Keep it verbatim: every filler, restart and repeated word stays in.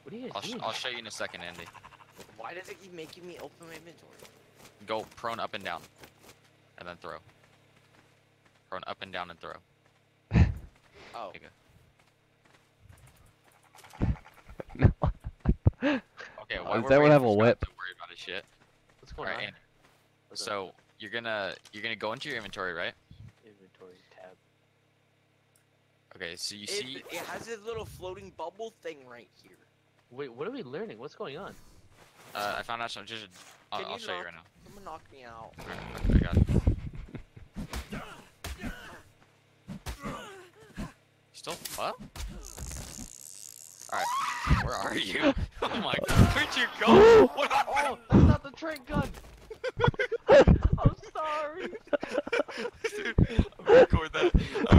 What are you guys I'll, sh doing? I'll show you in a second, Andy. Why does it keep making me open my inventory? Go prone up and down, and then throw. Prone up and down and throw. Oh. There you No. go. Okay, Oh, while is we're that what waiting have for a Scott whip? to worry about his shit. What's going Alright, on? Andy. What's up? So you're gonna you're gonna go into your inventory, right? Inventory tab. Okay, so you It, see. it has this little floating bubble thing right here. Wait, what are we learning? What's going on? Uh, I found out some. Just, I'll, Can I'll you show you knock- right now. Someone knock me out. Alright, I got it. Still up? Alright, where are you? Oh my god, where'd you go? What? Oh, that's not the train gun! I'm sorry! Dude, I'm gonna record that.